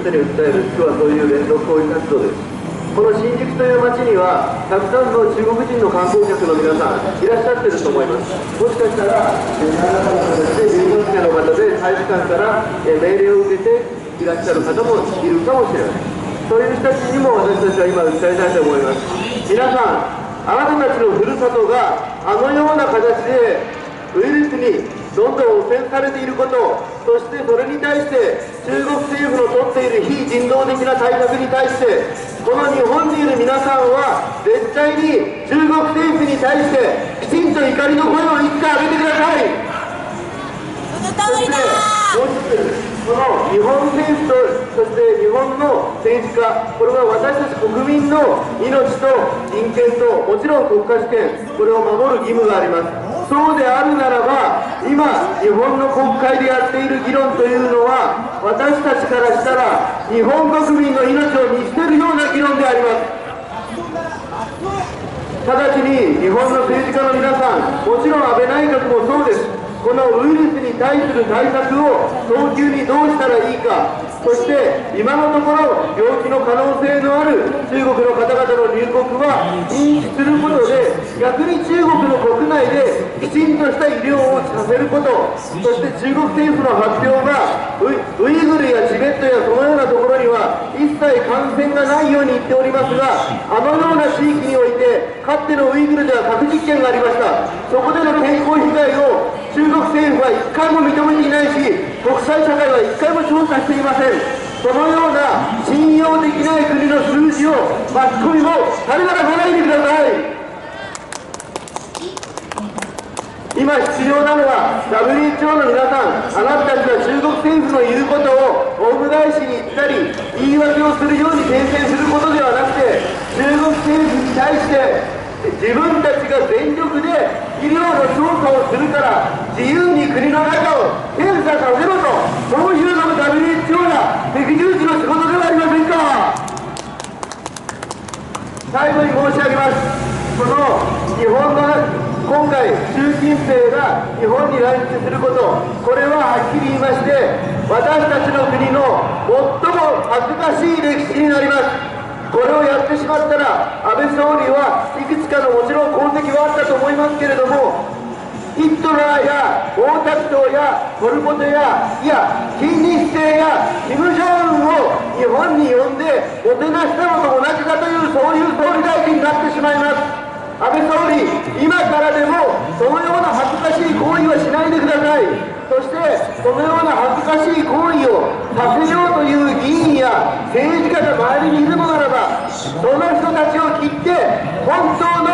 人に訴える、今日はそういう連続抗議活動です。この新宿という街にはたくさんの中国人の観光客の皆さんいらっしゃってると思います。もしかしたら何らかの形で留学生の方で大使館から命令を受けていらっしゃる方もいるかもしれない。そういう人たちにも私たちは今訴えたいと思います。皆さん、あなたたちのふるさとがあのような形でウイルスにどんどん汚染されていること、そしてそれに対して中国政府の取っている非人道的な対策に対して、この日本にいる皆さんは絶対に中国政府に対してきちんと怒りの声をいつか上げてください。そしてもう一つ、この日本政府と、そして日本の政治家、これは私たち国民の命と人権と、もちろん国家主権、これを守る義務があります。そうであるならば、今日本の国会でやっている議論というのは、私たちからしたら日本国民の命を見捨てるような議論であります。直ちに日本の政治家の皆さん、もちろん安倍内閣もそうです。このウイルスに対する対策を早急にどうしたらいいか、そして今のところ病気の可能性のある中国の方々の入国は禁止することで、逆に中国の国内できちんとした医療をさせること、そして中国政府の発表がウイグルやチベットやそのようなところには一切感染がないように言っておりますが、あのような地域においてかつてのウイグルでは核実験がありました。そこでの健康被害を中国政府は一回も認めていないし、国際社会は一回も調査していません。そのような信用できない国の数字をマスコミも垂れ流さないでください。今必要なのは WHO の皆さん、あなたたちは中国政府の言うことをオウム返しに言ったり言い訳をするように訂正することではなくて、中国政府に対して自分たちが全力で医療の調査をするから自由に国の中を検査させろと、そういうのが WHO や赤十字の仕事ではありませんか。最後に申し上げます。この日本の今回習近平が日本に来日すること、これははっきり言いまして、私たちの国の最も恥ずかしい歴史になります。これをやってしまったら、安倍総理はいくつかのもちろん功績はあったと思いますけれども、ヒットラーや毛沢東やポル・ポトや、いや金日成やキム・ジョンウンを日本に呼んでもてなしたのと同じだという、そういう総理大臣になってしまいます。安倍総理、今からでもそのような恥ずかしい行為はしないでください。そしてそのような恥ずかしい行為をさせようという議員や政治家が周りにいるのならば、その人たちを切って本当の